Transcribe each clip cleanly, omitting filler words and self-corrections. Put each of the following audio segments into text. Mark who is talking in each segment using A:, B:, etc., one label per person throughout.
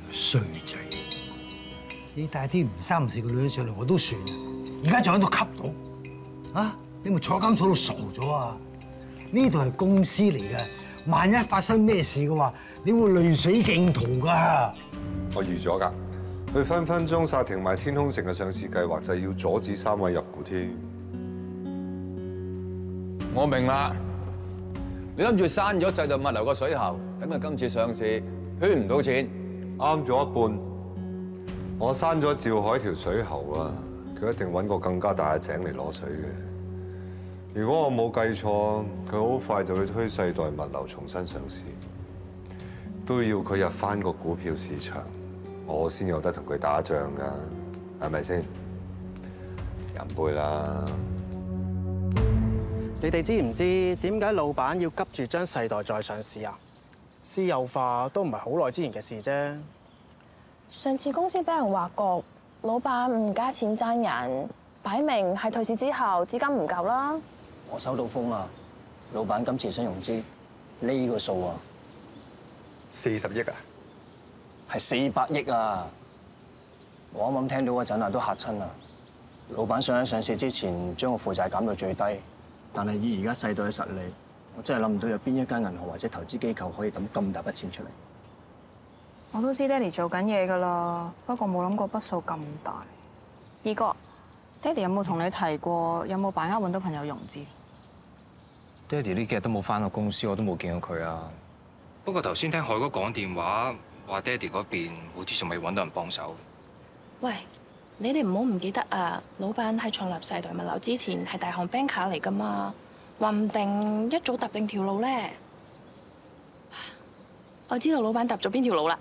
A: 衰仔，你帶啲唔三唔四嘅女人上嚟我都算，而家仲喺度吸毒啊！你咪坐監坐到傻咗啊！呢度係公司嚟嘅，萬一發生咩事嘅話，你會累死競圖㗎。
B: 我預咗㗎，佢分分鐘殺停埋天空城嘅上市計劃，就係要阻止3位入股添。
C: 我明啦，你諗住刪咗世代物流個水喉，等佢今次上市圈唔到錢。
B: 啱咗一半，我刪咗趙海條水喉啊，佢一定揾個更加大嘅井嚟攞水嘅。如果我冇計錯，佢好快就會推世代物流重新上市，都要佢入翻個股票市場，我先有得同佢打仗㗎，係咪先？飲杯啦！
D: 你哋知唔知點解老闆要急住將世代再上市啊？私有化都唔係好耐之前嘅事啫。
E: 上次公司俾人挖角，老闆唔加錢爭人，擺明係退市之後資金唔夠啦。
F: 我收到風啦，老闆今次想融資，呢個數啊
G: ，40億啊，
F: 係400億啊！我啱啱聽到嗰陣啊，都嚇親啦。老闆想喺上市之前將個負債減到最低，但係以而家世代嘅實力，我真係諗唔到有邊一間銀行或者投資機構可以抌咁大筆錢出嚟。
H: 我都知爹哋做緊嘢㗎啦，不過冇諗過筆數咁大。二哥，爹哋有冇同你提過有冇把握揾到朋友融資？
I: 爹哋呢幾日都冇翻過公司，我都冇見過佢啊。不過頭先聽海哥講電話，話爹哋嗰邊好似仲未揾到人幫手。
E: 喂，你哋唔好唔記得啊！老闆喺創立世代物流之前係大行 banker 嚟㗎嘛，話唔定一早踏定條路咧。我知道老闆踏咗邊條路啦。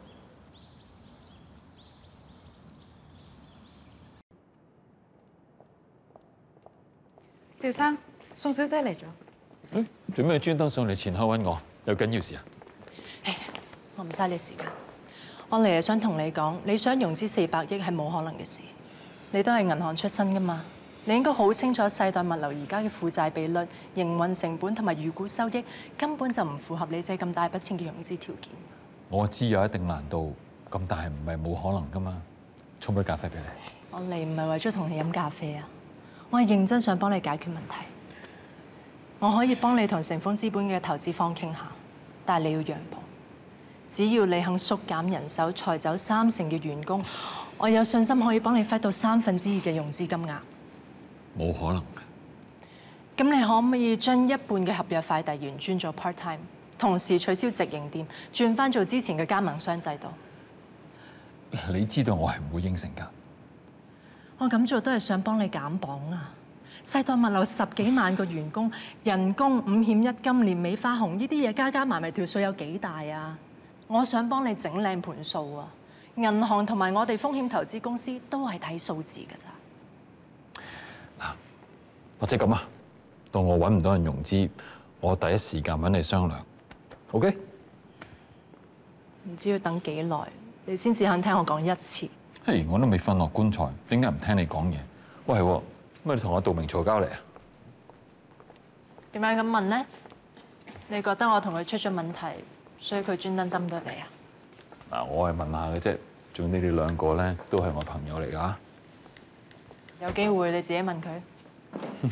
H: 趙生，宋小姐嚟咗。
J: 做咩專登上嚟前後揾我？有緊要事啊？
K: 我唔嘥你時間。我嚟係想同你講，你想融資400億係冇可能嘅事。你都係銀行出身㗎嘛，你應該好清楚世代物流而家嘅負債比率、營運成本同埋預估收益，根本就唔符合你借咁大筆錢嘅融資條件。
J: 我知有一定難度，咁但係唔係冇可能㗎嘛。沖杯咖啡俾你。
K: 我嚟唔係為咗同你飲咖啡啊，我係認真想幫你解決問題。我可以幫你同成豐資本嘅投資方傾下，但係你要讓步。只要你肯縮減人手，裁走30%嘅員工，我有信心可以幫你 fit 到2/3嘅融資金額。
J: 冇可能嘅。
K: 咁你可唔可以將一半嘅合約快遞員轉做 part time， 同時取消直營店，轉翻做之前嘅加盟商制度？
J: 你知道我係唔會應承㗎。
K: 我咁做都係想幫你減磅啊！世代物流10幾萬個員工，人工5險1金，年尾花紅呢啲嘢加加埋埋條數有幾大啊？我想幫你整靚盤數啊！銀行同埋我哋風險投資公司都係睇數字㗎咋。
J: 嗱，或者咁啊，到我揾唔到人融資，我第一時間揾你商量。OK？
K: 唔知要等幾耐，你先至肯聽我講一次。
J: 嘿，我都未瞓落棺材，點解唔聽你講嘢？喂，係喎，乜你同阿杜明嘈交嚟啊？
K: 點解咁問呢？你覺得我同佢出咗問題，所以佢專登針對你啊？
J: 嗱，我係問下嘅啫，仲有你哋兩個咧，都係我朋友嚟㗎。
K: 有機會你自己問佢。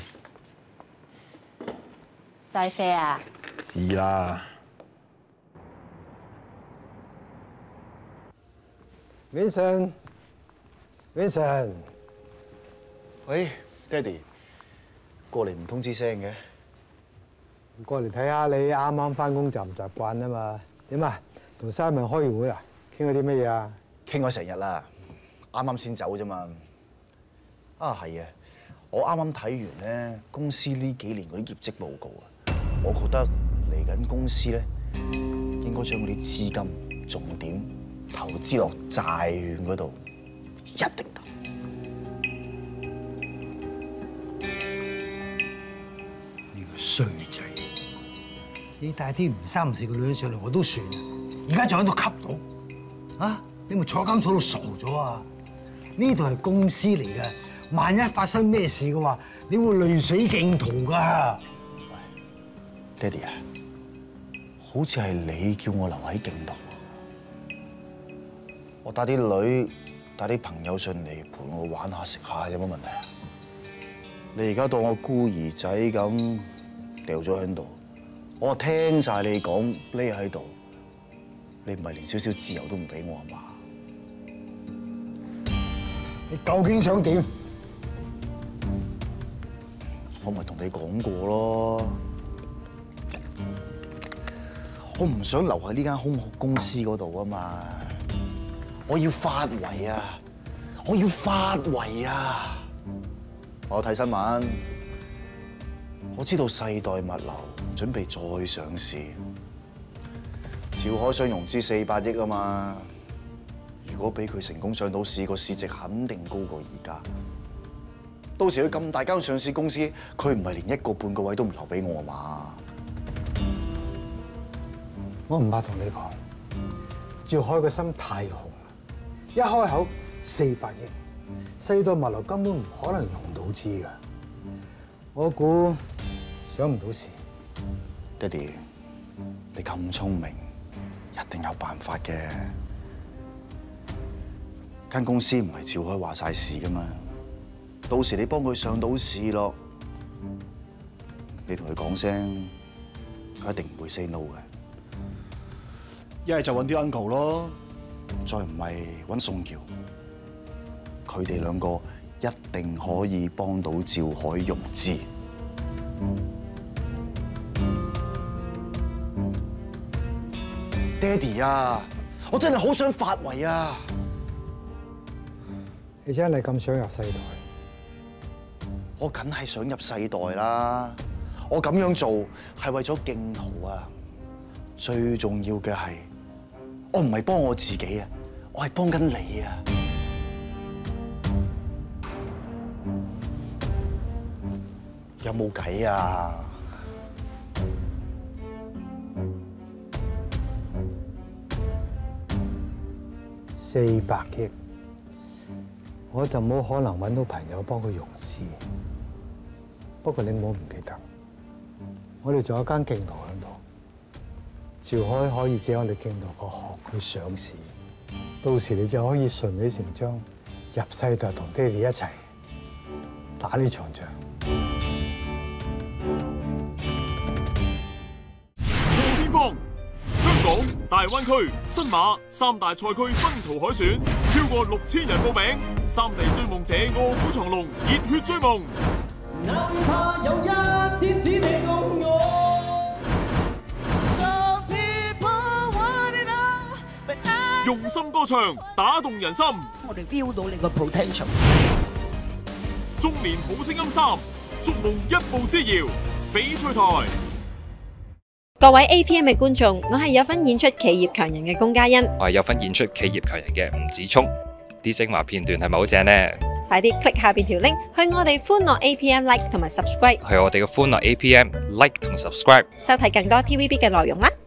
K: 齋啡啊？
J: 知啦。
A: Vincent，
G: 喂，爹哋，過嚟唔通知聲嘅？
A: 過嚟睇下你啱啱翻工習唔習慣啊嘛？點啊？同 Simon 開完會啊？傾咗啲乜嘢啊？
G: 傾咗成日啦，啱啱先走啫嘛。啊，係啊，我啱啱睇完咧公司呢幾年嗰啲業績報告啊，我覺得嚟緊公司咧應該將嗰啲資金重點投資落債券嗰度，一定得。
A: 呢個衰仔，你帶啲唔三唔四嘅女人上嚟我都算，而家仲喺度吸毒啊！你咪坐監坐到傻咗啊！呢度係公司嚟嘅，萬一發生咩事嘅話，你會累死競圖㗎。
G: 爹哋啊，好似係你叫我留喺競圖。 我帶啲女、帶啲朋友上嚟陪我玩下、食下，有乜問題啊？你而家當我孤兒仔咁掉咗喺度，我聽晒你講，匿喺度，你唔係連少少自由都唔俾我係嘛？
A: 你究竟想點？
G: 我咪同你講過咯，我唔想留喺呢間空殼公司嗰度啊嘛，我要發圍啊！我要發圍啊！我睇新聞，我知道世代物流準備再上市，趙海想融資400億啊嘛。如果俾佢成功上到市，個市值肯定高過而家。到時佢咁大間上市公司，佢唔係連1個半個位都唔留俾我啊嘛？
A: 我唔怕同你講，趙海個心太紅啦，一開口400億，世代物流根本唔可能融到資㗎。我估上唔到市。
G: 爹哋，你咁聰明，一定有辦法嘅。間公司唔係趙海話晒事㗎嘛，到時你幫佢上到市咯，你同佢講聲，佢一定唔會 say no 嘅。一係就揾啲 uncle 咯，再唔係揾宋橋，佢哋兩個一定可以幫到趙海融資。爹哋啊，我真係好想發圍啊！
A: 你真係咁想入世代？
G: 我梗係想入世代啦！我咁樣做係為咗競圖啊！最重要嘅係，我唔係幫我自己啊，我係幫緊你啊！有冇計啊
A: ？400億，我就冇可能揾到朋友幫佢融資。不過你唔好唔記得，我哋仲有間競圖喺度，趙海可以借我哋競圖個殼去上市，到時你就可以順理成章入世代同爹哋一齊打呢場仗。
L: 破天荒，香港、大灣區、新馬3大賽區分途海選，超過6000人報名，3地追夢者臥虎藏龍，熱血追夢。哪怕有一天只你共我。用心歌唱，打動人心。我哋 feel 到你個 potential。中年好聲音3，逐夢一步之遙，翡翠台。
M: 各位 APM 嘅觀眾，我係有份演出企業強人嘅龔嘉欣，
I: 我係有份演出企業強人嘅吳子聰，啲精華片段係咪好正呢？
M: 快啲 click 下邊條 link 去我哋歡樂 APM like 同埋 subscribe，
I: 去我哋嘅歡樂 APM like 同 subscribe，
M: 收睇更多 TVB 嘅內容啦！